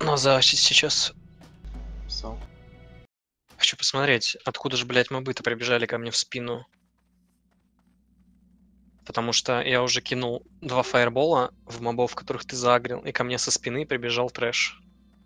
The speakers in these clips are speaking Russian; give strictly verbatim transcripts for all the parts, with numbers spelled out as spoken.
Но за сейчас Писал. хочу посмотреть, откуда же, блядь, мобы-то прибежали ко мне в спину. Потому что я уже кинул два фаербола в мобов, которых ты загрел, и ко мне со спины прибежал трэш.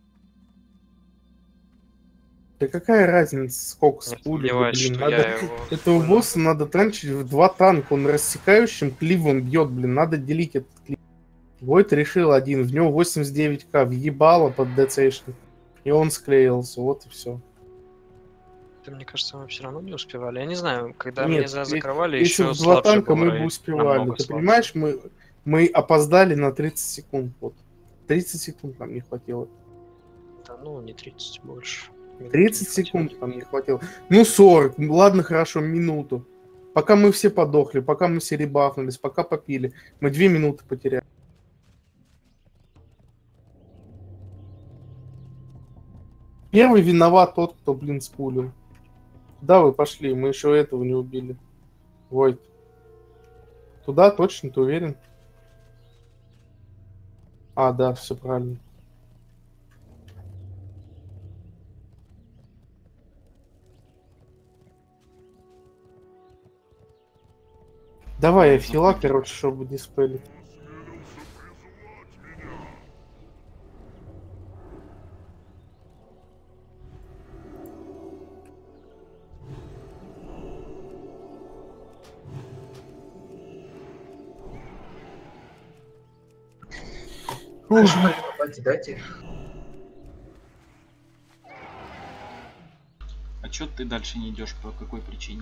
Да какая разница, сколько Не с пули, да, сомневаюсь, блин, что надо... я его... Этого хуйну. босса надо танчить в два танка, он рассекающим кливом бьет, блин, надо делить этот клив. Войт решил один, в него восемьдесят девять ка, въебало под ДЦшник, и он склеился, вот и все. Да, мне кажется, мы все равно не успевали. Я не знаю, когда Нет, мне за закрывали, если еще в два слабже танка был мы бы рейд. успевали, Намного ты слабже. понимаешь, мы, мы опоздали на тридцать секунд, вот. тридцать секунд нам не хватило. Да ну, не тридцать, больше. тридцать секунд нам не хватило. Ну, сорок. Ладно, хорошо, минуту. Пока мы все подохли, пока мы все ребафнулись, пока попили. Мы две минуты потеряли. Первый виноват тот, кто, блин, спулил. Куда вы пошли? Мы еще этого не убили. Войт. Туда точно, ты уверен? А, да, все правильно. Давай я фила, короче, чтобы не спелить. Дайте. А чё ты дальше не идешь? По какой причине?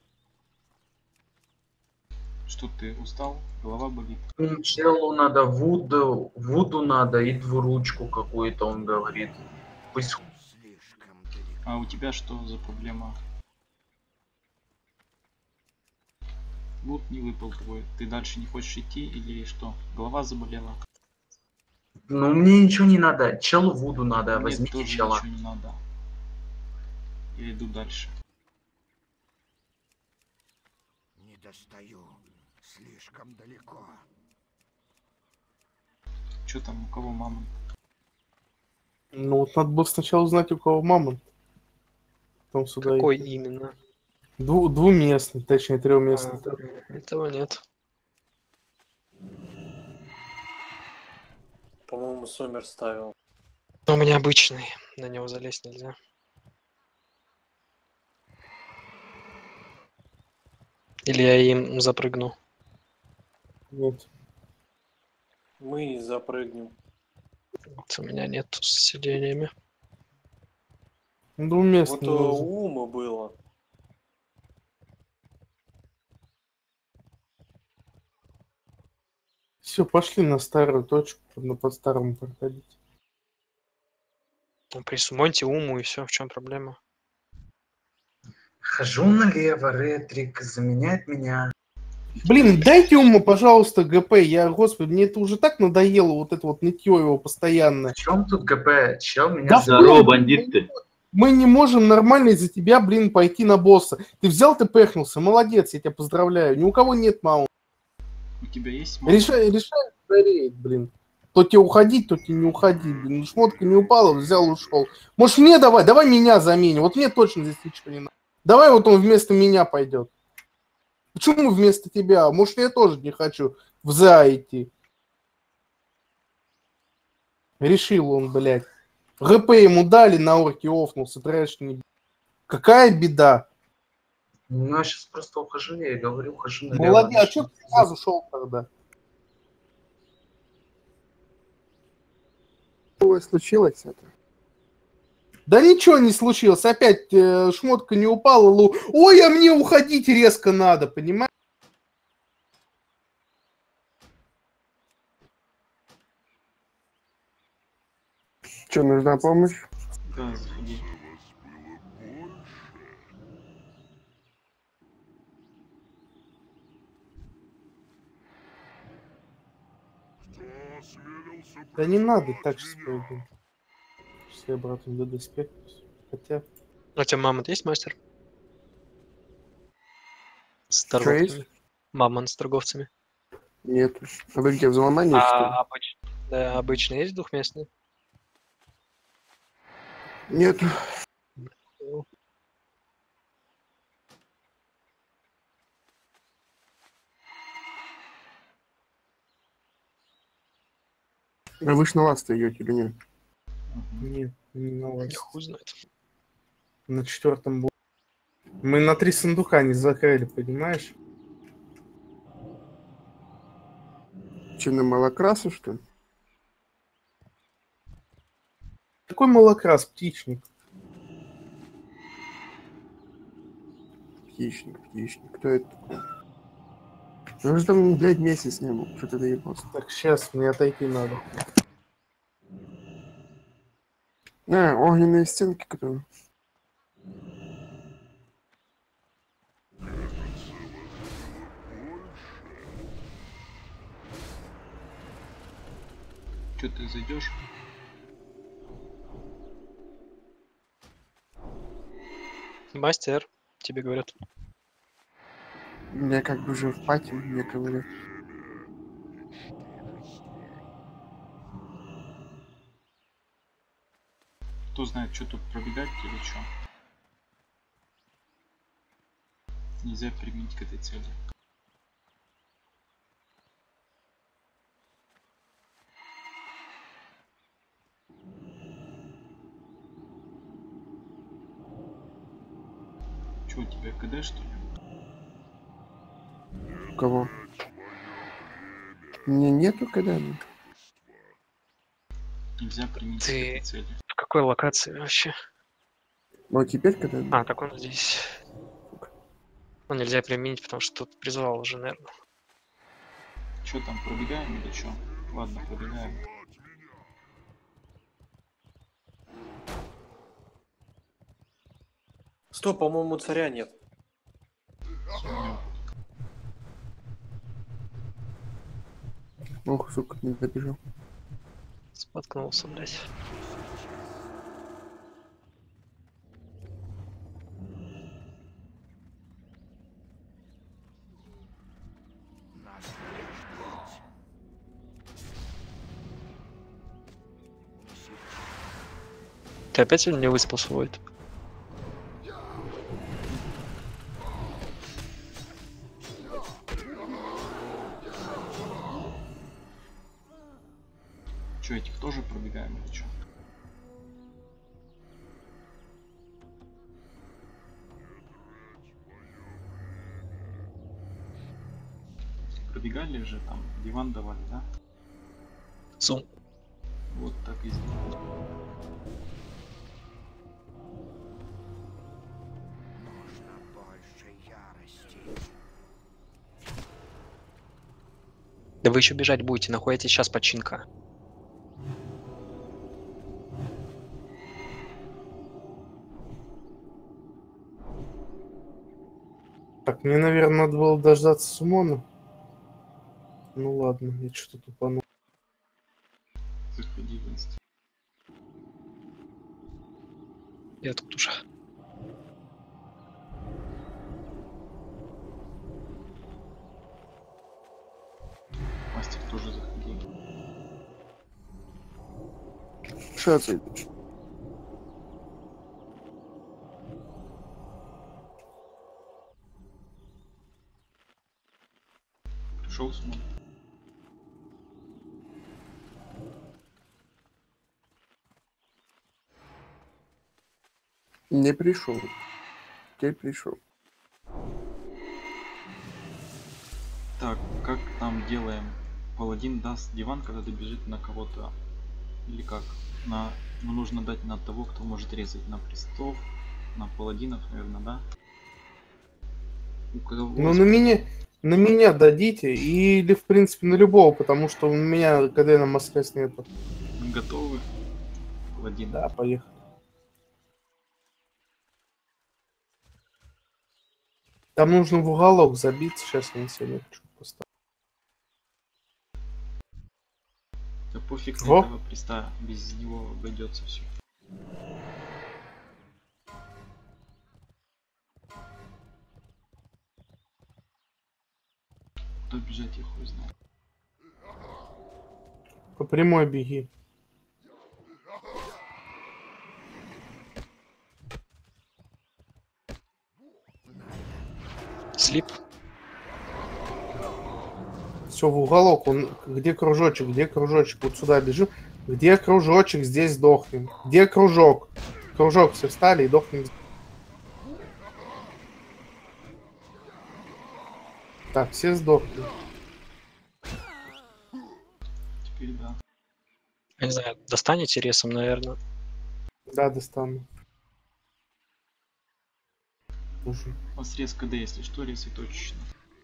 Что ты устал? Голова болит? Челу надо вуду, вуду надо и двуручку какую-то, он говорит. Пусть... А у тебя что за проблема? Вуд не выпал твой. Ты дальше не хочешь идти или что? Голова заболела? Ну мне ничего не надо. Челу вуду надо. Мне Возьмите тоже чела. ничего не надо. Я иду дальше. Не достаю. Слишком далеко. Что там, у кого мама? Ну вот надо было сначала узнать, у кого мама. Потом сюда Какой идти. именно? Дву- двуместный, точнее трехместный. А, этого нет. По-моему, Сомер ставил. Но у меня обычный, на него залезть нельзя. Или я им запрыгну. Нет. Мы запрыгнем. Вот у меня нет с сидениями. Двуместный. Вот нужен. у Ума было. Все, пошли на старую точку, на по старому проходить. Ну, присумоньте уму и все, в чем проблема? Хожу налево, ретрик заменяет меня. Блин, дайте ему, пожалуйста, ГП. Я, господи, мне это уже так надоело, вот это вот нытье его постоянное. В чем тут ГП? Чел меня Да забыл. Здорово, бандит ты. Мы не можем нормально из-за тебя, блин, пойти на босса. Ты взял, ты пэхнулся, молодец, я тебя поздравляю. Ни у кого нет маунта. У тебя есть мама? Решай, решай, скорее, блин. То тебе уходить, то тебе не уходить, блин. Шмотка не упала, взял, ушел. Может мне давай, давай меня заменим. Вот мне точно здесь ничего не надо. Давай вот он вместо меня пойдет. Почему вместо тебя? Может я тоже не хочу в ЗА идти. Решил он, блядь. ГП ему дали, на орке офнулся, трэш не... Какая беда. Ну, я сейчас просто ухожу, я и говорю, ухожу налево. Молодец, а что ты сразу шел тогда? Что случилось это? Да ничего не случилось, опять э, шмотка не упала, лу... Ой, а мне уходить резко надо, понимаешь? Что, нужна помощь? Да, заходи. Да не надо так сейчас пойду. Сейчас я обратно до доспех. Хотя... А у тебя мамонт есть, мастер? С Что торговцами. есть? Мамонт с торговцами. Нет. А вы где, в взломании, что ли? А обычно, да, обычно есть двухместный? Нет. А вы ж на ласты идете или нет? Мгм. Нет, не на вас. И хуй знает. На четвертом блоке. Мы на три сундука не закрыли, понимаешь? Че, на молокрасу, что ли? Какой молокрас, птичник? Птичник, птичник. Кто это такой? Я уже там, блядь, месяц не был. Что-то доебался. Так, сейчас мне отойти надо. А, огненные стенки, которые... Че ты зайдешь? Мастер, тебе говорят. Я как бы уже в пати, мне говорят. Кто знает, что тут пробегать или что? Нельзя применить к этой цели. Че, у тебя КД что ли? У кого? Мне нету когда. Нельзя применить к Ты- этой цели. В какой локации вообще? Вот теперь когда. А, так он здесь. Ну, нельзя применить, потому что тут призвал уже, наверное. Че там, пробегаем или что? Ладно, пробегаем. Стоп, по-моему, царя нет. Всё, Ох, сука, не добежал. Споткнулся, блядь. Нас ждать. Неси Ты опять сегодня не выспался, Войт? Че, этих тоже пробегаем или что? Пробегали же там, диван давали, да? Зум. Вот так и сделали. нужно больше ярости. Да вы еще бежать будете, находите сейчас починка. Так, мне, наверное, надо было дождаться Сумона. Ну ладно, я что-то тупанул. Заходи в инст. Я тут уже. Мастер тоже заходи. Что ты? Пришел Сумон. Не пришел. Теперь пришел. Так, как там делаем? Паладин даст диван, когда добежит на кого-то. Или как? На... Ну, нужно дать на того, кто может резать. На престов, на паладинов, наверное, да? У кого... Ну, на меня, на меня дадите, или, в принципе, на любого, потому что у меня КД на Москве нету. Готовы? Паладин. Да, поехали. Там нужно в уголок забиться, сейчас я на себя хочу поставить. Да пофиг на Во. этого приста, без него обойдется все. Куда бежать, я хуй знаю. По прямой беги. Слип. Все в уголок. Он... Где кружочек? Где кружочек? Вот сюда бежим. Где кружочек? Здесь дохнем. Где кружок? Кружок все встали и дохнем. Так, все сдохли. Теперь да. Я не знаю, достанете ресом, наверное. Да, достану. Уже. У вас рез КД, если что, рез и точечно.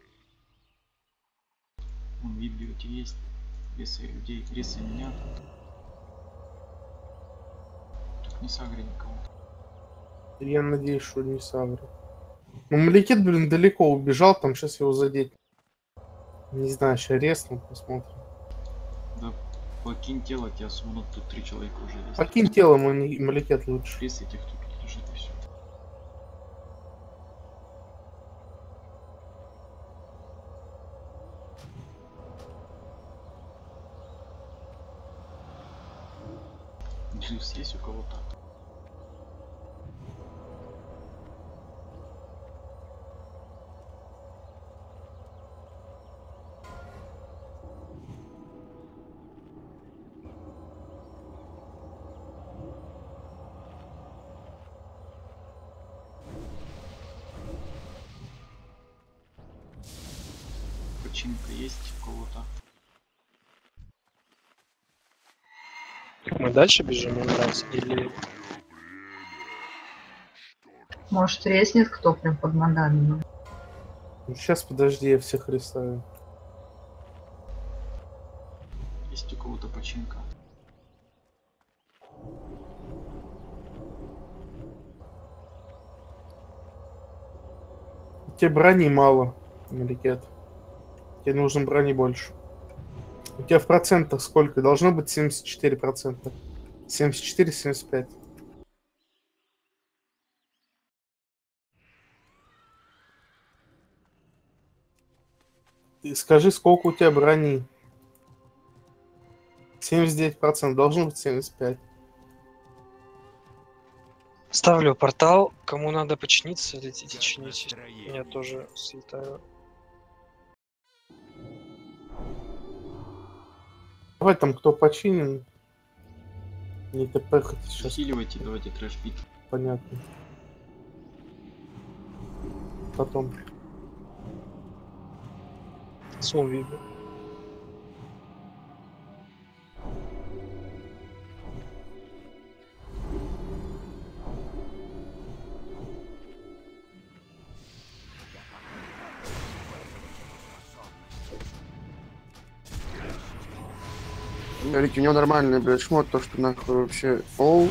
Вон вид бьете есть. Ресы людей, ресы меня. Так не сагри никого. Я надеюсь, что не сагру. Ну, Маликит, блин, далеко убежал, там сейчас его задеть. Не знаю, сейчас резну, посмотрим. Да, покинь тело, тебя сунут, тут три человека уже есть. Покинь тело, мой Маликет лучше. Рез этих тут лежит и все. Дживс есть у кого-то? Починка есть у кого-то? Мы дальше бежим, раз, или... Может, резнет кто прям под модами? Сейчас, подожди, я всех рисую. Есть у кого-то починка? Тебе брони мало, Маликет. Тебе нужно брони больше. У тебя в процентах сколько? Должно быть семьдесят четыре процента. семьдесят четыре — семьдесят пять. Ты скажи, сколько у тебя брони? семьдесят девять процентов. Должно быть семьдесят пять. Ставлю портал. Кому надо починиться, летите чинить. Я тоже слетаю. Давай там, кто починен. Не ТП хоть сейчас. Усиливайте, давайте трэш бит. Понятно. Потом. Сон видно. Рики, у него нормальный, блядь, шмот, то, что нахуй вообще... Оу.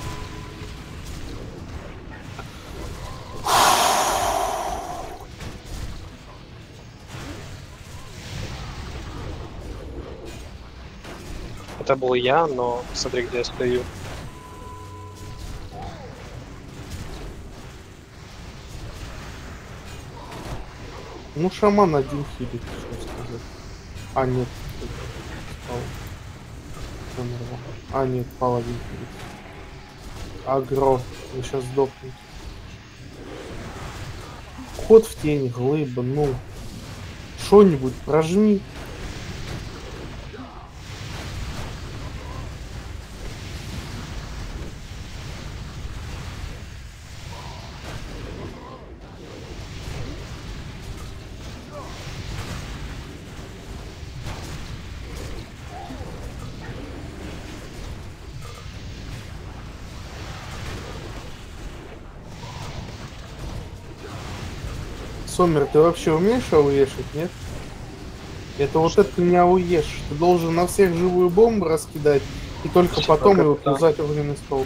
Это был я, но смотри, где я стою. Ну, шаман один хилит, что сказать. А, нет. Пал. А, нет, пал один хилит. Агро. Я сейчас сдохну. Ход в тень, глыба, ну. Что-нибудь прожми. Сомер, ты вообще умеешь ауешить, нет? Это вот это не ауешь. Ты должен на всех живую бомбу раскидать и только потом его юзать огненный столб.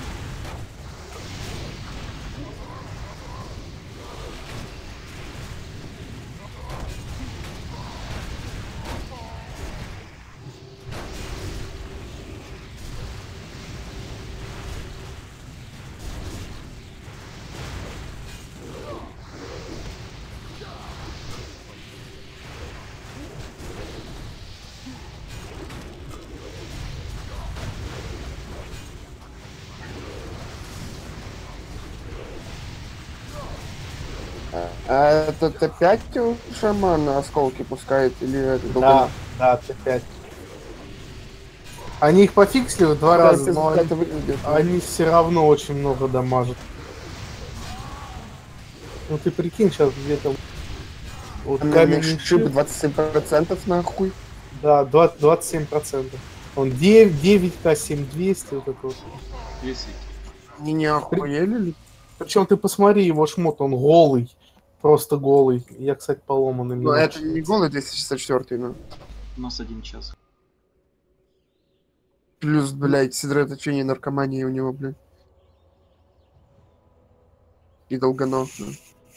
А этот опять шаман осколки пускает или это Да, долго? да, Т пять. Они их пофиксили в два раза, но они, это выглядит. они все равно очень много дамажат. Ну ты прикинь, сейчас где-то... Вот каменный шип шип, двадцать семь процентов нахуй. да, двадцать, двадцать семь процентов. Он девять, девять ка, семь двести, вот это вот. десять. Не, не охуели ли? Причем ты посмотри, его шмот, он голый. Просто голый. Я, кстати, поломанный. Ну это не голый двести шестьдесят четыре, ну. У нас один час. Плюс, блядь, сосредоточение наркомании у него, блядь. И долгонос. Да.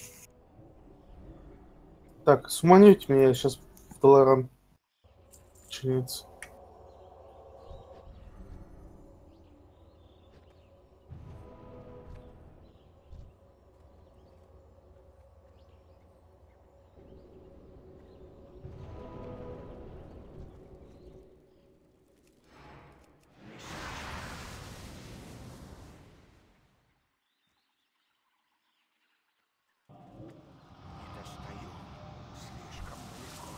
Так, суманете меня, я сейчас в Долоран чинится. Не достаю. Слишком далеко.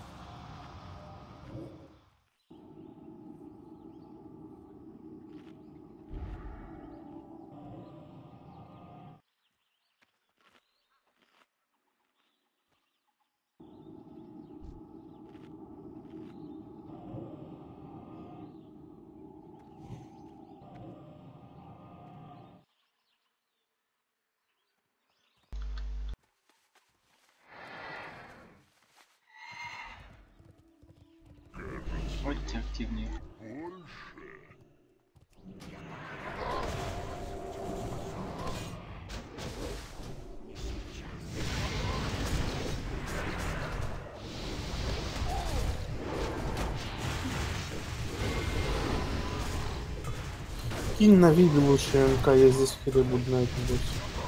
Будьте активнее. Кинь на видео лучше МК, я здесь хере буду на этом больше.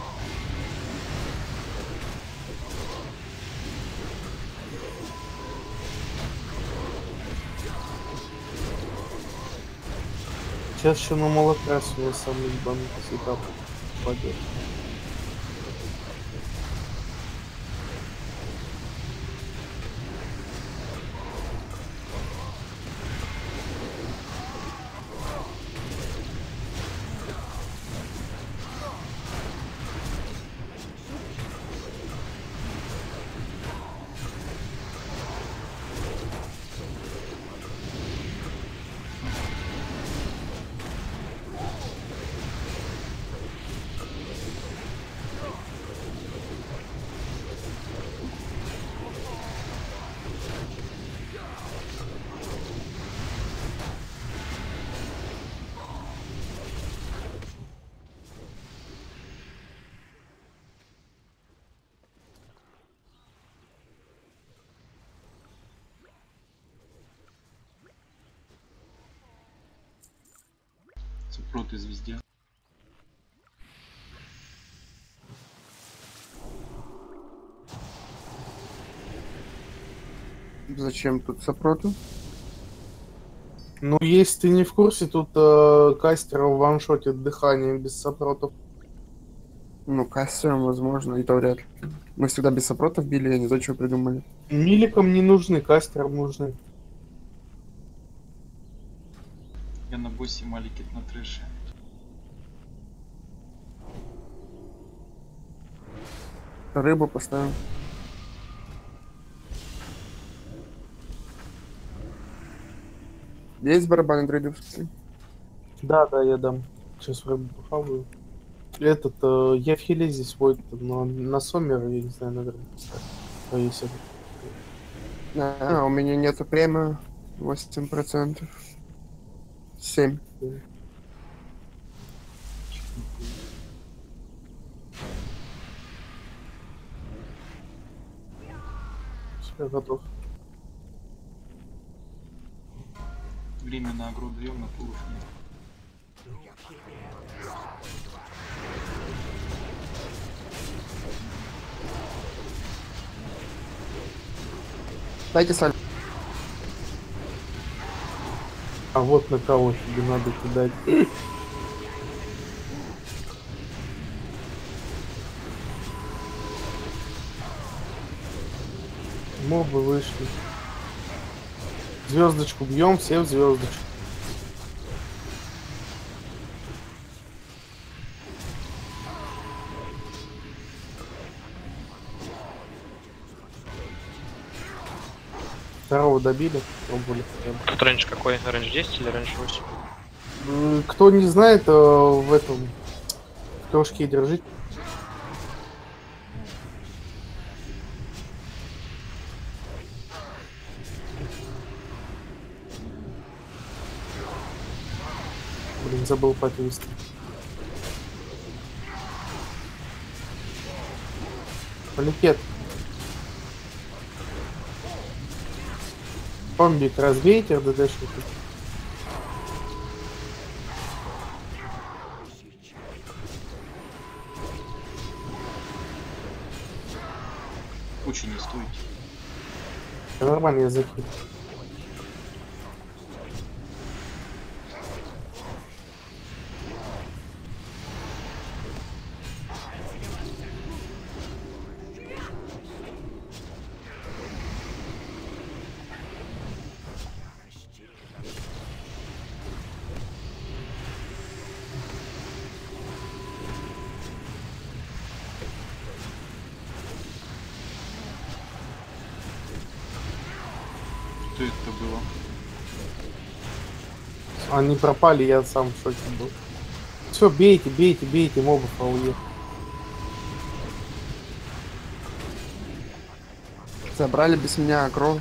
Сейчас еще на молокрасу я сам ебану после этапа пойдет. Супроты звезде. Зачем тут сопроту? Ну, если ты не в курсе, тут э, кастеров ваншотит дыханием без сопротов. Ну, кассером, возможно, и то вряд ли. Мы всегда без сопротов били, я не знаю, что придумали. Миликам не нужны, кастерам нужны. Я на боссе, Маликит на трэше. Рыбу поставим. Есть барабаны дрейдовские? Да, да, я дам. Сейчас рыбу похаваю. Этот, э, я в хиле здесь будет, но на Сомер, я не знаю, наверное, повесил. А, у меня нету премии. восемь процентов. семь. Все, готов. Время на агро даем, на пулов нет. Дайте саль. А вот на кого тебе надо кидать. Мобы вышли. Звездочку бьем, все в звездочку. Второго добили, пробовали. Тут рейндж какой? Рейндж десять или рейндж восемь? М, Кто не знает, э, в этом в кружке держите. Блин, забыл подвести. Поликет. Комбик разбейте, РДДшники. Очень не стоит. Нормально, я закину. Что это было? Они пропали, я сам в шоке был. Все, бейте, бейте, бейте мобов АУЕ. Забрали без меня агро.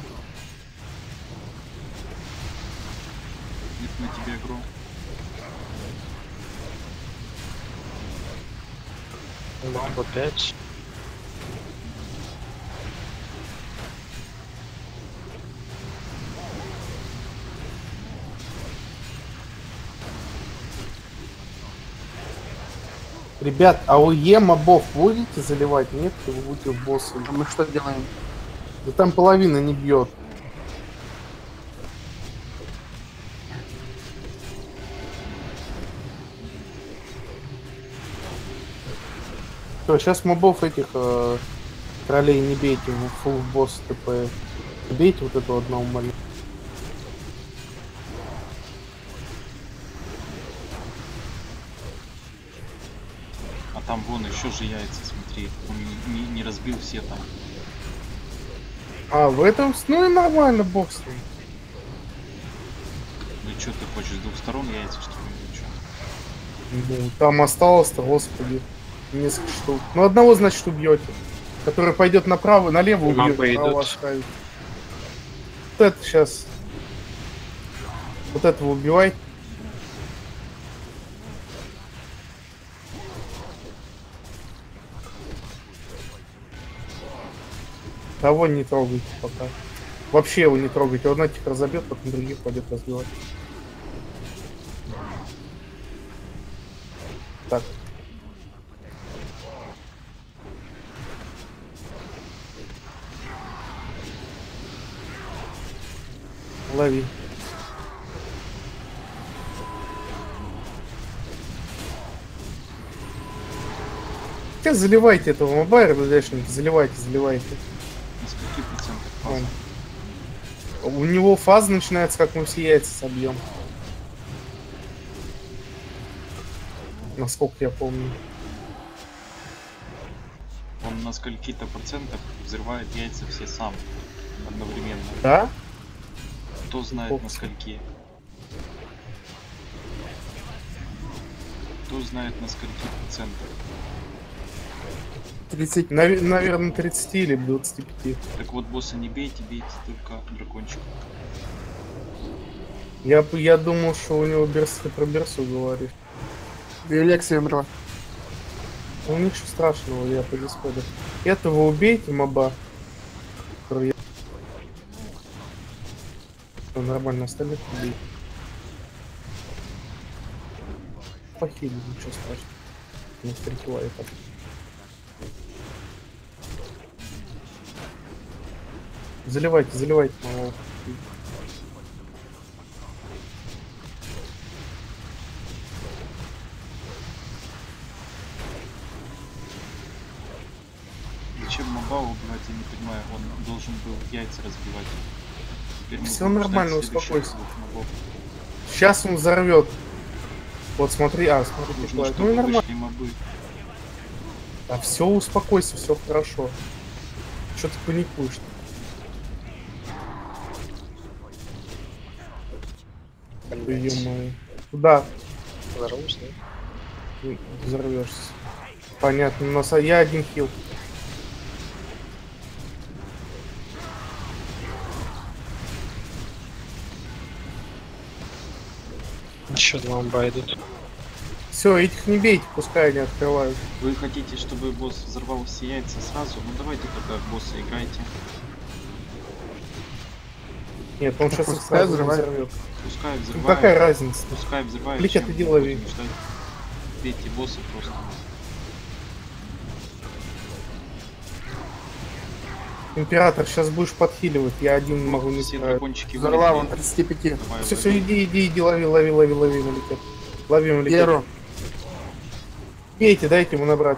Нет на тебе игру. Мамба пять. Ребят, АУЕ мобов будете заливать? Нет, вы будете в босса. А мы что делаем? Да там половина не бьет. Все, сейчас мобов этих э, троллей не бейте, в фулл босс ТП. Бейте вот этого одного маленького. А там вон еще же яйца, смотри. Он не, не- не разбил все там. А, в этом, ну и нормально, бог с ним. Ну что ты хочешь, с двух сторон яйца, что ли? или чё? Ну, там осталось-то, господи, несколько штук. Ну, одного, значит, убьете. Который пойдет направо, налево убьет, Мапы направо идут. оставит. Вот это сейчас. Вот этого убивай. Того не трогайте пока. Вообще его не трогайте. Он этих разобьет, потом других пойдет разбивать. Так. Лови. Сейчас заливайте этого мобайра, ближайшего, заливайте, заливайте. На скольки процентов фаза? Вон. У него фаза начинается, как мы все яйца собьем. Насколько я помню. Он на скольки-то процентах взрывает яйца все сам. Одновременно. Да? Кто знает на скольки? Кто знает на скольки процентах? тридцать, наве- наверное, тридцать или двадцать пять. Так вот, босса не бейте, бейте только дракончика. Я, бы- я думал, что у него берс, ты про берсу говоришь. Да и Лексия умерла. Ну ничего страшного, я по дисходу. Этого убейте, моба. Который я- Всё, нормально, остальных убей. Похили, ничего страшного. Не встречевали так. Заливайте, заливайте, мало. зачем моба убивать, я не понимаю. Он должен был яйца разбивать. Теперь мы Все будем нормально, ждать следующих успокойся. двух мобов. Сейчас он взорвет. Вот смотри, а, смотри, Нужно, Николай. Ну чтобы и нормально. вышли мобы. А все, успокойся, все хорошо. Что ты паникуешь? Ё-моё. Куда Взорвусь, да? взорвешься? Понятно, но с- я один хил. Еще два амба идут. Все, этих не бейте, пускай они открывают. Вы хотите, чтобы босс взорвал все яйца сразу? Ну давайте тогда в босса играйте. Нет, он сейчас их Пускай сразу взрывает. взорвет. Пускай Ну взрывает. какая разница? Пускай взрывает. Клик чем это мы дело будем ведь. ждать? Бейте босса просто. Император, сейчас будешь подхиливать, я один могу не Все справиться. дракончики Взорвал он вылетели. тридцать пять. Давай, Все, лови. все, иди, иди, иди, лови, лови, лови, лови, маликет. Лови, маликет. Геру. Бейте, дайте ему набрать.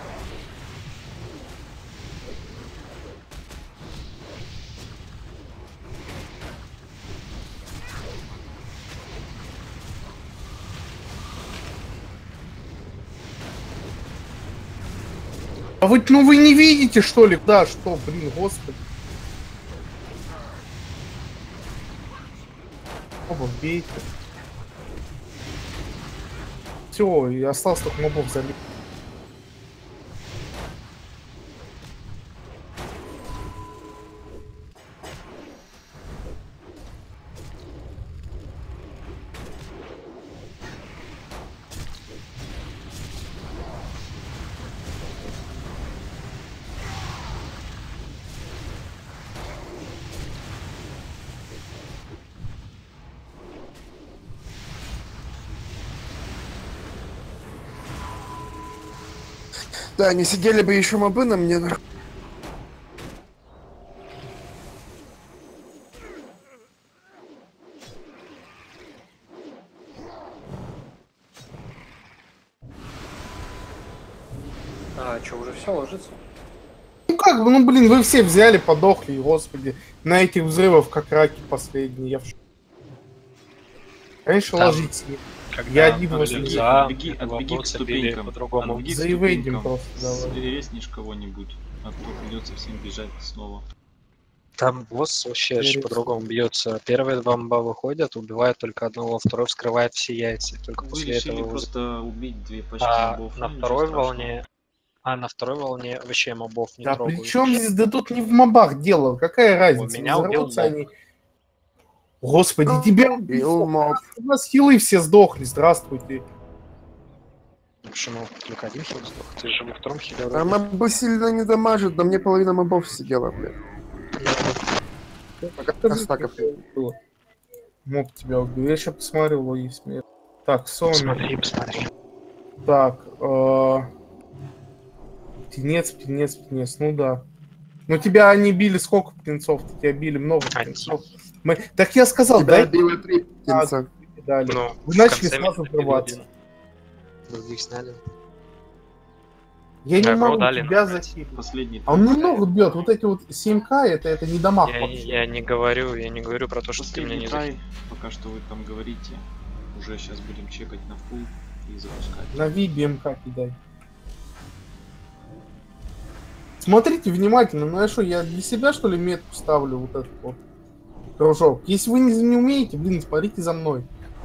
А вы, ну вы не видите, что ли? Да, что, блин, господи. Оба, бейте. Все, и осталось только мобов залить. Да, не сидели бы еще мобы на мне. нах- А, что, уже все ложится? Ну как бы, ну блин, вы все взяли, подохли, господи. На этих взрывов как раки последние. Я в шоке. Конечно, Там, ложитесь. Когда Я один были возле в Отбеги, замке, отбеги, отбеги к лобовцы били ступенькам. по-другому. Отбеги к Заевейдим ступенькам. просто, давай. Резнишь кого-нибудь. А то придется всем бежать снова. Там босс вообще ж Верится. по-другому бьется. Первые два амба выходят, убивают только одного, второй вскрывает все яйца. Только Вы после решили этого... вы- просто убить две пачки А мобов. на ну, ничего второй страшного. волне... А на второй волне вообще мобов не Да трогают. при чем здесь, да тут не в мобах дело, какая разница, меня убил взорвутся моб. они. Господи, тебя Убил моб. У нас хилы все сдохли, здравствуйте. Почему только один хил сдох? Ты же во втором хиле А вроде. мобы сильно не дамажат, да мне половина мобов сидела, блядь. Как стаков было? Моб тебя убил. Я сейчас посмотрю, логи смерть. Так, Соми. Посмотри, посмотри. Так, э... птенец, птенец, птенец, ну да. Ну тебя они били сколько птенцов? Тебя били много Один. птенцов. Мы... Так я сказал, Тебя дай било три птенца. дали. Ну, Вы в начали конце сразу меня врываться. били один. Других сняли. Я не Да, могу дали тебя нам, захилить. Последний. А он немного бьет. Вот эти вот семь ка это, это не дамаг Я, вообще. я не говорю, я не говорю про то, что ты меня Последний не трай. захотел. Пока что вы там говорите. Уже сейчас будем чекать на фул и запускать. На ви би эм ка кидай. Смотрите внимательно, ну я что, я для себя что ли метку ставлю вот этот вот кружок? Если вы не, не умеете, блин, смотрите за мной.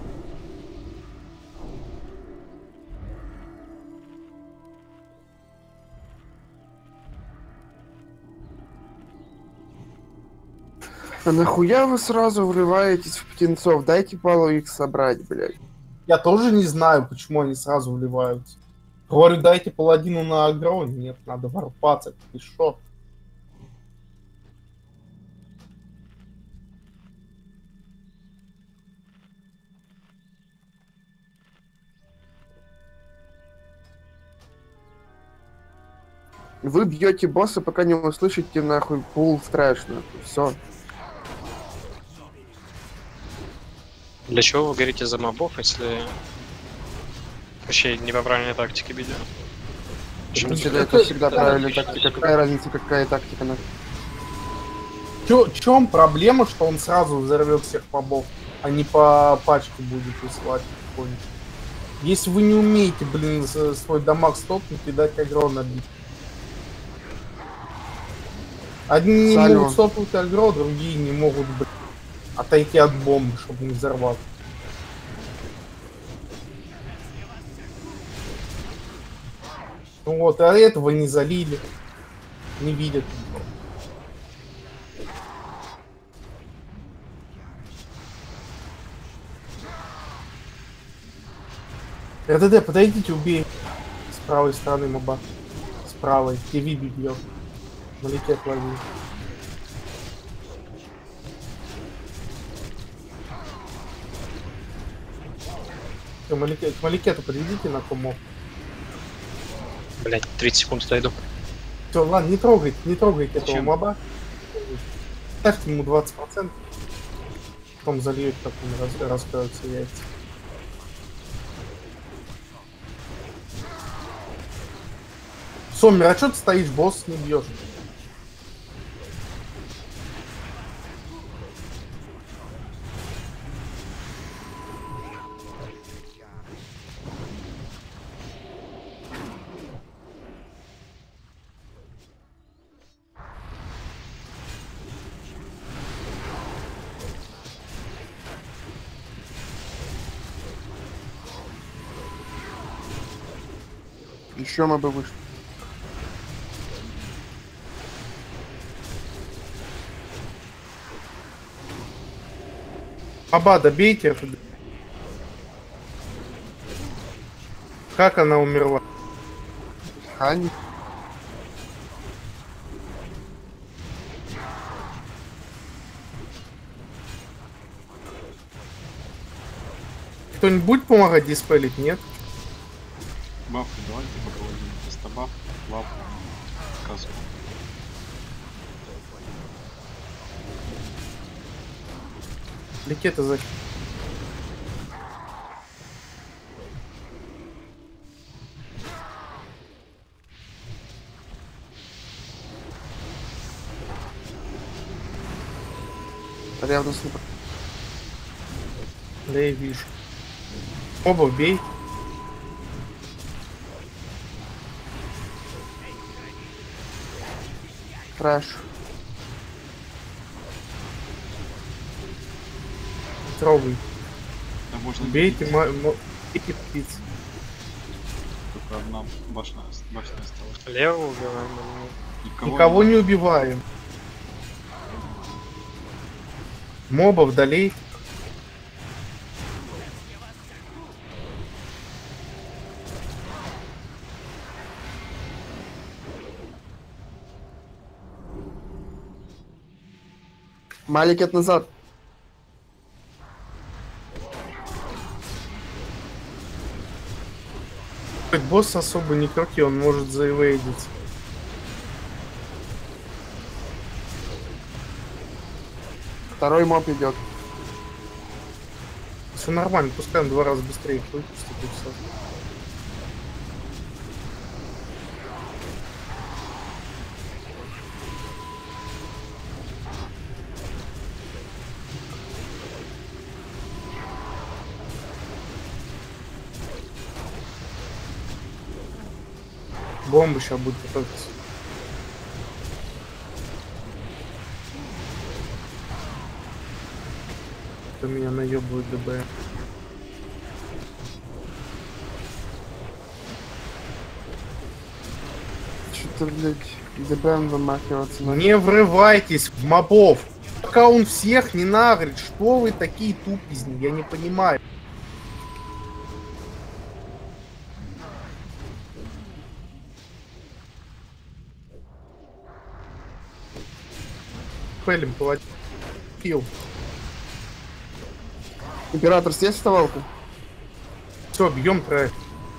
А нахуя вы сразу врываетесь в птенцов? Дайте пару их собрать, блядь. Я тоже не знаю, почему они сразу вливаются. Говорю, дайте паладину на агро. Нет, надо ворпаться. Ты шо? Вы бьете босса, пока не услышите нахуй пул трэш, нахуй. Все. Для чего вы говорите за мобов, если вообще не по правильной тактике били? Почему? Всегда- Это всегда правильная тактика. Какая разница, какая тактика? на- Чё, в чем проблема, что он сразу взорвет всех мобов, а не по пачке будет высылать потихоньку? Если вы не умеете, блин, с- свой дамаг стопнуть и дать агро набить. Одни не Салют. могут стопнуть агро, другие не могут, блин, отойти от бомбы, чтобы не взорвать. Ну вот, а этого не залили. Не видят. РДД, подойдите, убей. С правой стороны моба. С правой. Где виду бьет. Маликет лови. Всё, Маликет, к Маликету подведите на кому. Блять, тридцать секунд дойду. Все, ладно, не трогайте, не трогайте этого Зачем? моба. Ставьте ему двадцать процентов. Потом зальете, как он раз, раскроется яйца. Сомер, а что ты стоишь, босс не бьешь? Еще мы бы вышли. Моба, добейте. Как она умерла? Хань. Кто-нибудь будет помогать диспелить? Нет? Бафы давайте по паладину. Просто баф, лав, сказку. Ликета за... Ревностно. Да я вижу. Оба бей. Трэш. Трогай. Да можно Бейте, бить, ма- мо- бейте птиц. только одна башня, башня осталась. Лево убиваем. Никого, Никого не не убиваем. Мобов долей. Маликет назад. Босс особо не крути, он может заэвейдить. Второй моб идет. Все нормально, пускай он в два раза быстрее выпустит и все. Бомба сейчас будет готовиться. Кто меня наебывает ДБ. Что-то, блядь, ДБМ вымахиваться на... Не врывайтесь в мобов. Пока он всех не нагрит. Что вы такие тупизни? Я не понимаю. Пелем паладин. Килл. Император, съесть вставалку? Все, бьем трек.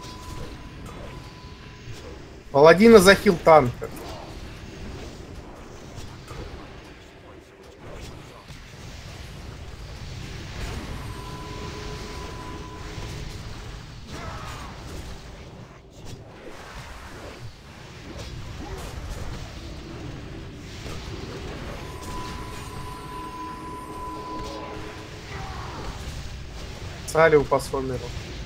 Паладина захил танка. Салил по Сомеру.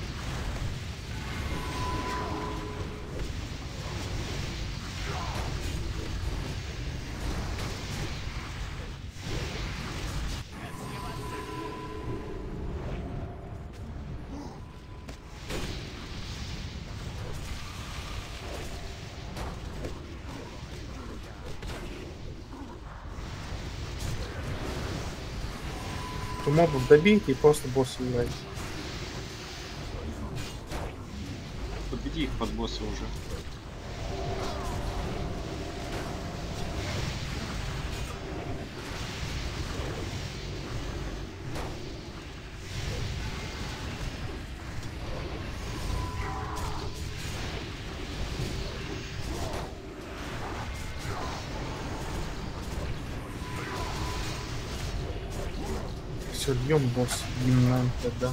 Мобов добейте и просто босса играйте. Победи их под босса уже. Все, бьем босс. Гимнан тогда.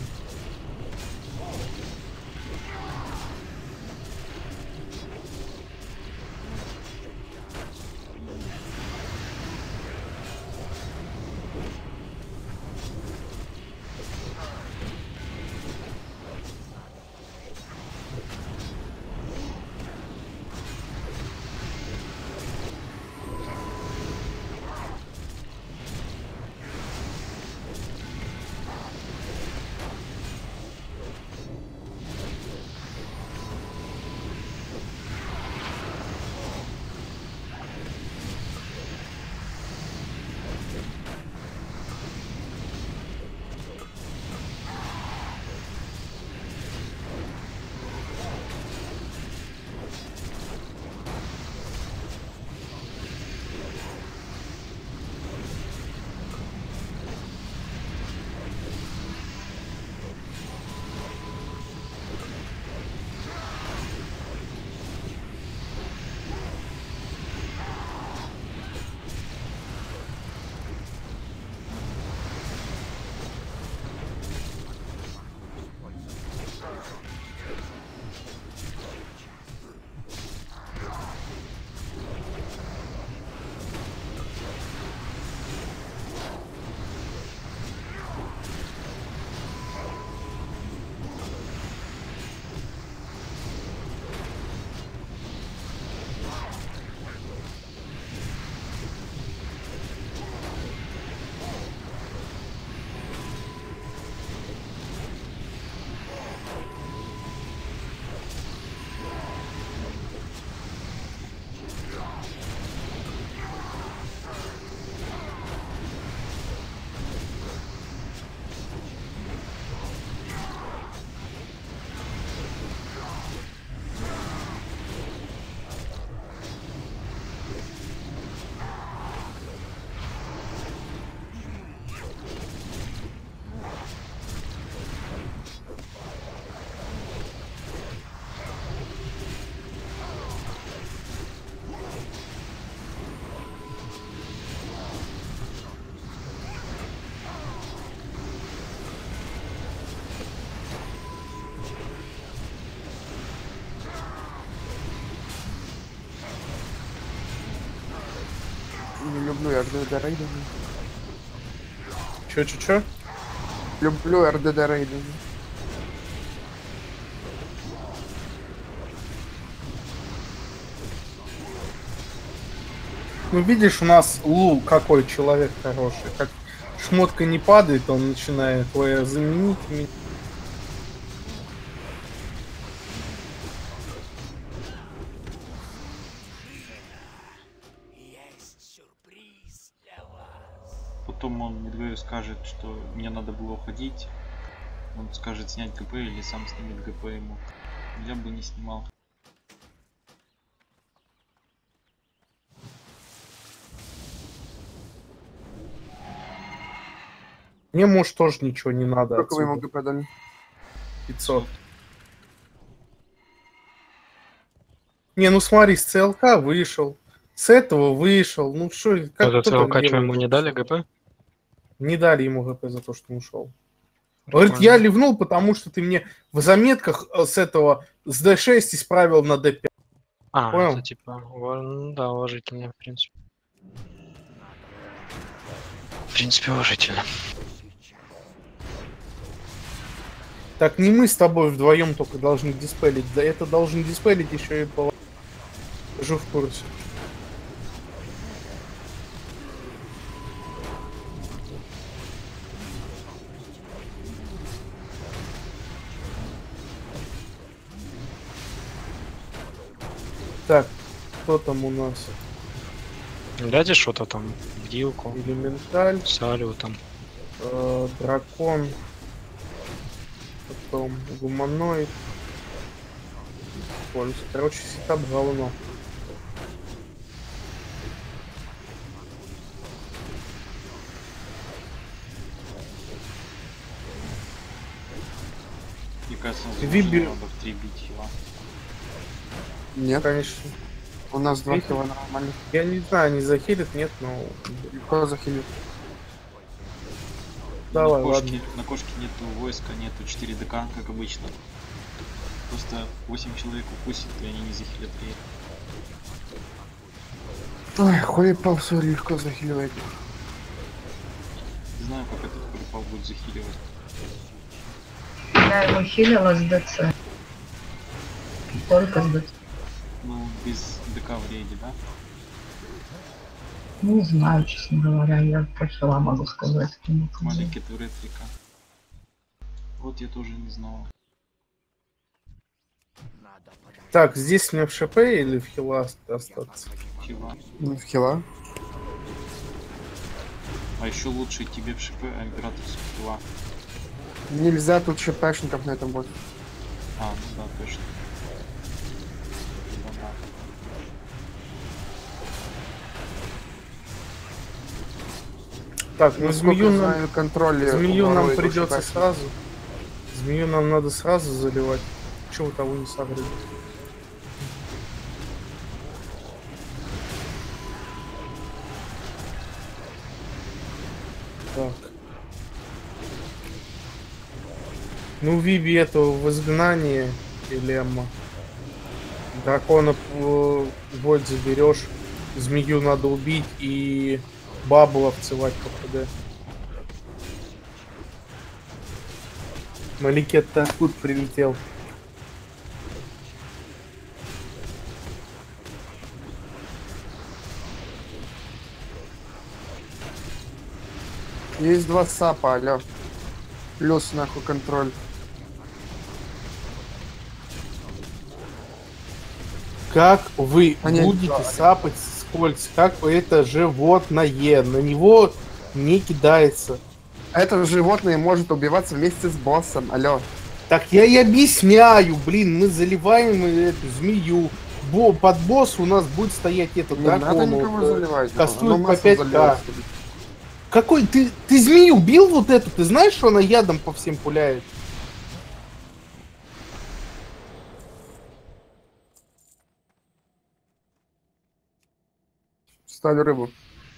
Не люблю эр дэ дэ рейды. Чё, чё, чё? Люблю эр дэ дэ рейды. Ну видишь, у нас Лу какой человек хороший. Как шмотка не падает, он начинает твоя заменить меня. Потом он Медвею скажет, что мне надо было уходить. Он скажет снять ГП или сам снимет ГП ему. Я бы не снимал. Мне, может, тоже ничего не надо. Сколько вы ему отсюда. ГП дали? пятьсот. Не, ну смотри, с ЦЛК вышел. С этого вышел. Ну что, как Это кто так ЦЛК что, делает ему не вообще? дали ГП? Не дали ему ГП за то, что он ушел. Говорит, я ливнул, потому что ты мне в заметках с этого с дэ шесть исправил на дэ пять. А, Понял? это типа, ува- ну да, уважительно, в принципе. В принципе, уважительно. Так не мы с тобой вдвоем только должны диспелить, да это должен диспелить еще и по... Жу в курсе. Так, кто там у нас? Дайте что-то там, бдилку, Элементаль, салю там. э, дракон, потом гуманоид. Пользу. Короче, сетап говно. Мне кажется, Виби- надо в три бить его. Нет, Конечно. у нас два Видите? хила нормально. Я не знаю, они захилят, нет, но... Легко захилит. Давай, на кошке, ладно. на кошке нету войска, нету четыре ДК, как обычно. Просто восемь человек укусит, и они не захилят рейд. Ой, хуй палсу легко захиливает. Не знаю, как этот Крупал будет захиливать. Я его хилила с ДЦ. Только с ДЦ. Ну, без ДК в рейде, да? Не знаю, честно говоря, я пошла, могу сказать. Маленький Туретрика. Вот я тоже не знал. Надо подождать. Так, здесь мне в ШП или в хила ост- остаться? Чего? Ну, в хила. А еще лучше тебе в ШП, а императорскую хила. Нельзя тут шпшников на этом будет. А, ну да, точно. Да, да. Так, ну Насколько змею я нам, знаю, контроль змею нам ворует у придется шпшников. сразу. Змею нам надо сразу заливать. Чего вы того не согрели? Так. Ну, Виби этого в изгнании дилемма. Дракона э, вот заберешь, змею надо убить и бабу овцевать по ХД. Маликет-то откуда прилетел? Есть два сапа, алё. Плюс нахуй контроль. Как вы А не, будете да. сапать скользь? Как вы это животное? На него не кидается. Это животное может убиваться вместе с боссом, алё. Так я и объясняю, блин, мы заливаем эту змею. Бо, под босс у нас будет стоять этот Не дракон. надо никого вот, э, заливать. кастует оно по массу пять ка. заливается. Какой ты, ты змею убил вот эту? Ты знаешь, что она ядом по всем пуляет? Ставлю рыбу.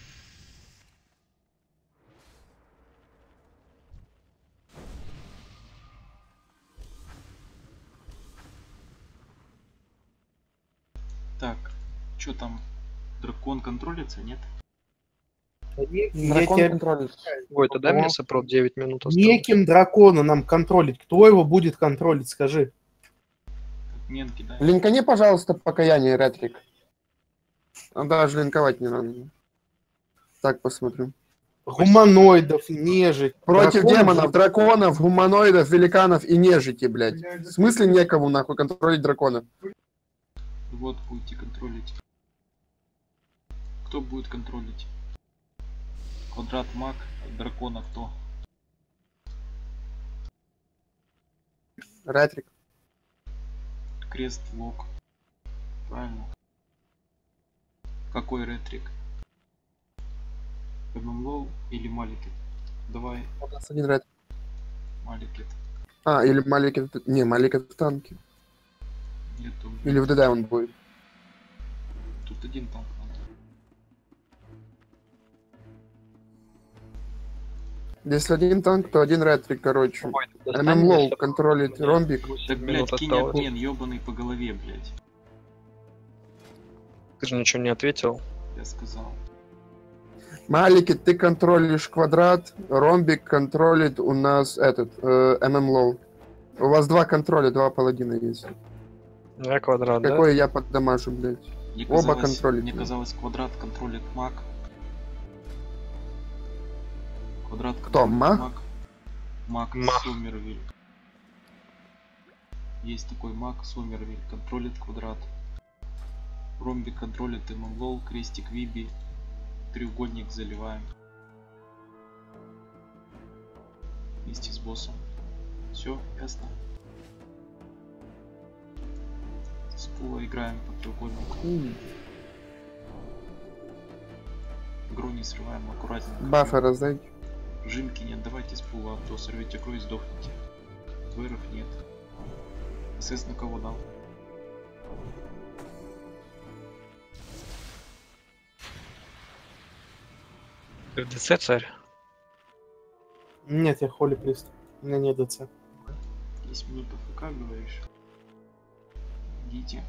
Так, что там? Дракон контролится, нет? Я Дракон тебе- контролит. Ой, ты дай мне По-моему, сопрот девять минут осталось. Неким дракона нам контролить. Кто его будет контролить, скажи. Менки, да? Линкани, пожалуйста, покаяние, Ретрик. А даже линковать не надо. Так, посмотрю. Гуманоидов, нежить. Против драконов демонов, же- драконов, гуманоидов, великанов и нежити, блядь. В смысле некому нахуй контролить дракона? Вот будете контролить. Кто будет контролить? Квадрат маг, дракона кто? Ретрик. Крест, лог. Правильно. Какой ретрик? ММЛоу или Маликет? Давай У нас один ретрик. Маликет. А, или Малик... Не, Малик это в танке. Нету. Или в ДД он будет. Тут один танк надо. Если один танк, то один ретрик, короче. Ой, ты достань мне ММЛоу сопрот. контролит ромбик. Так, Минут блядь, кинь осталось. обмен, ёбаный по голове, блядь. Ты же ничего не ответил. Я сказал. Малики, ты контролишь квадрат, ромбик контролит у нас этот, э, ММЛоу. У вас два контроля, два паладина есть. Я квадрат, да? Какой я поддамажу, блядь? Мне Оба казалось, контролят. мне казалось, квадрат контролит маг. Квадрат контролит маг? маг. Маг Маг. Сомервиль. Есть такой маг Сомервиль, контролит квадрат. Ромбик контролит ММЛОЛ, крестик Виби, треугольник заливаем. Вместе с боссом. Все, ясно. С пула играем по треугольнику. М, Игру не срываем, аккуратненько. Бафы раздайте. Жимки не отдавайте с пула, а то сорвете игру и сдохнете. Выров нет. СС на кого дал? Ты в ДЦ, царь? Нет, я холи прист. У меня нет ДЦ. десять минут АФК, говоришь? Идите.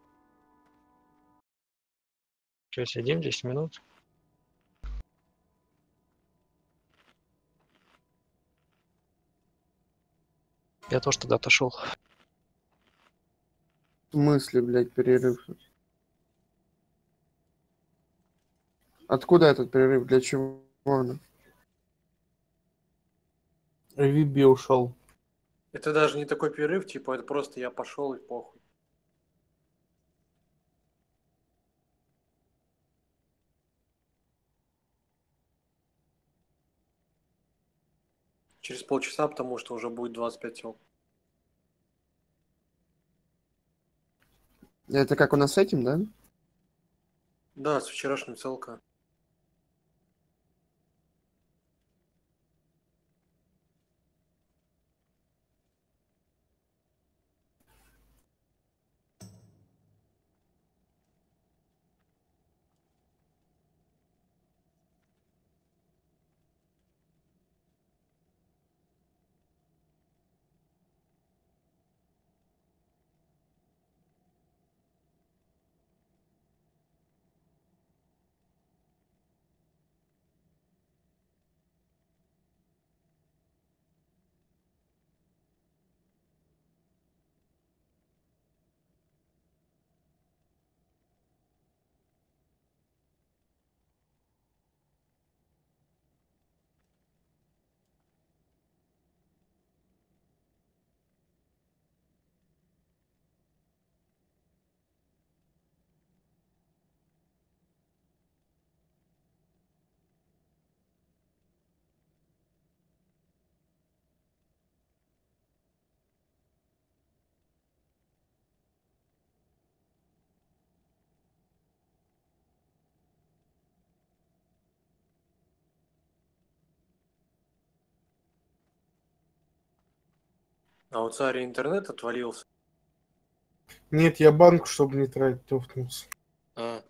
Че, сидим десять минут? Я тоже тогда отошел. В смысле, блядь, перерыв? Откуда этот перерыв? Для чего он? Виби ушел. Это даже не такой перерыв, типа, это просто я пошел и похуй. Через полчаса, потому что уже будет двадцать пять сел. Это как у нас с этим, да? Да, с вчерашним целка. А у царя интернет отвалился. Нет, я банк, чтобы не тратить, тофнулся. А.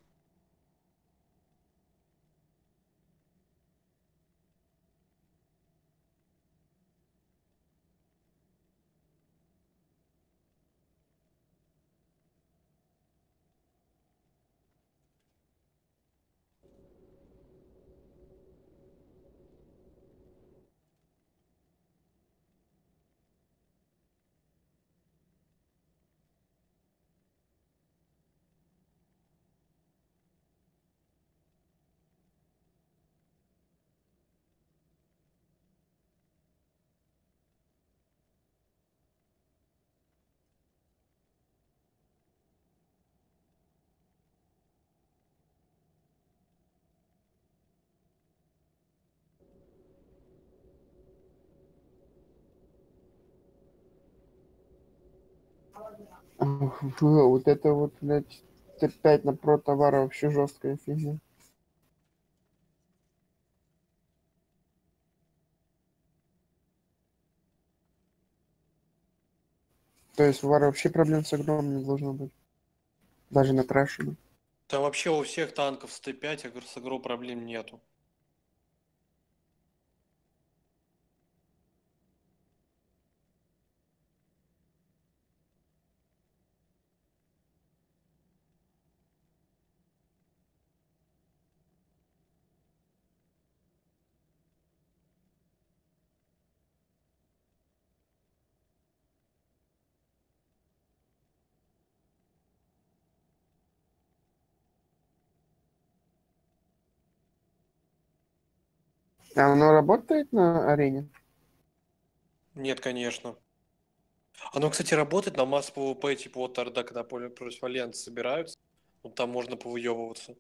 Ох, бля, вот это вот, блядь, Т пять на про товара вообще жесткая фигня. То есть у Вара вообще проблем с игром не должно быть. Даже на трэше. Там вообще у всех танков с Т пять, а с игрой проблем нету. А оно работает на арене? Нет, конечно. Оно, кстати, работает на масс PvP, типа вот тогда, когда поле против Альянса собираются. Вот там можно повыебываться.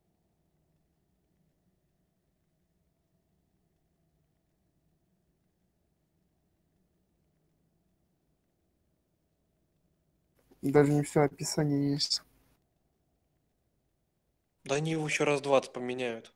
Даже не все описание есть. Да они его еще раз двадцать поменяют.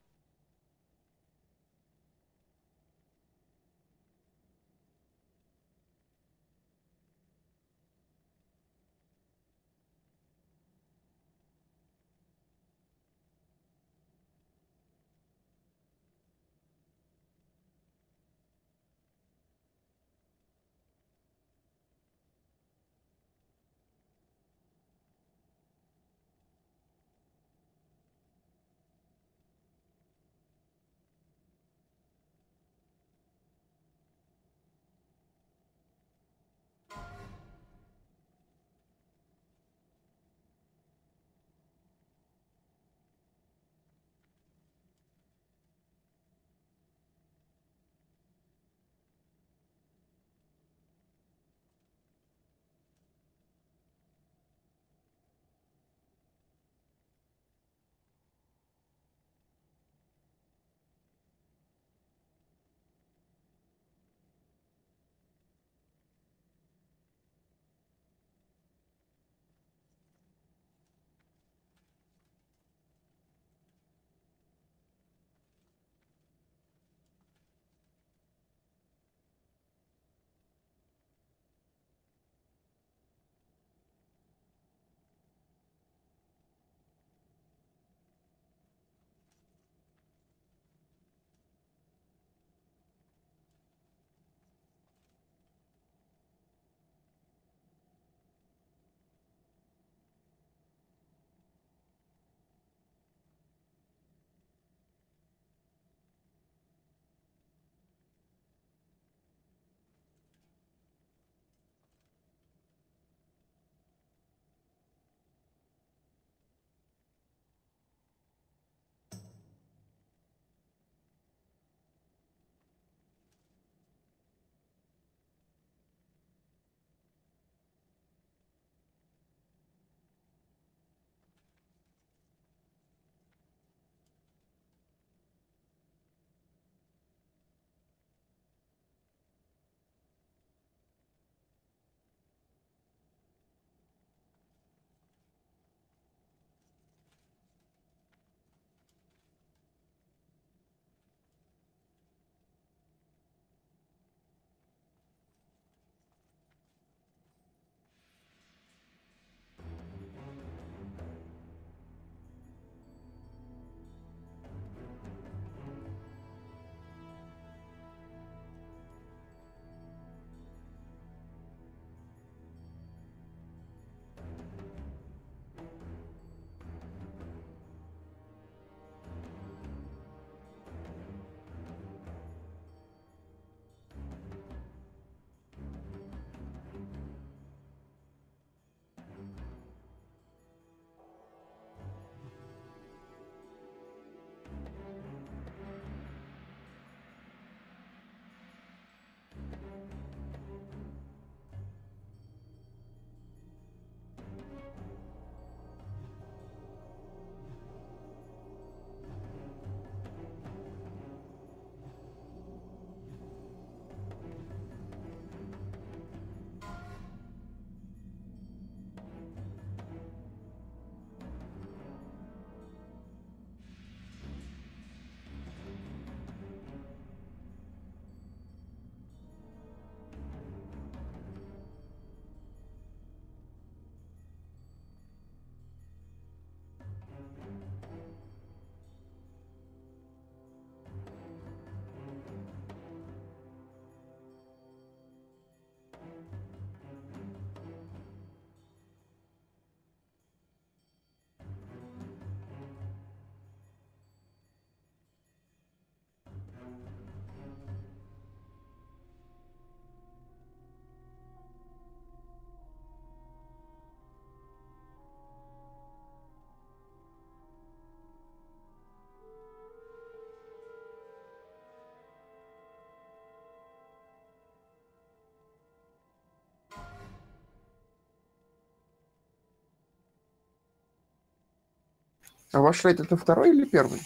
А ваш рейд это второй или первый?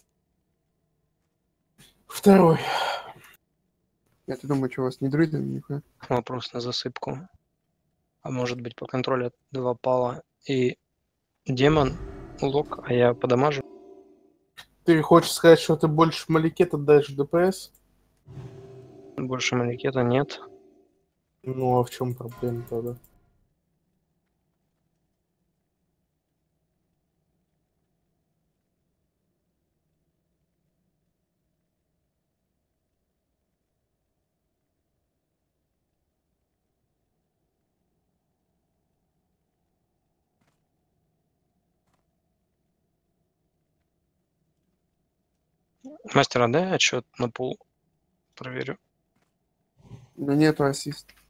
Второй. Я-то думаю, что у вас не друиды, нихуя. Вопрос на засыпку. А может быть по контролю два пала и демон лок, а я подамажу? Ты хочешь сказать, что ты больше маликет отдаешь в ДПС? Больше маликета нет. Ну, а в чем проблема тогда? Мастер, дай отчет на пул. Проверю. Да нету ассист.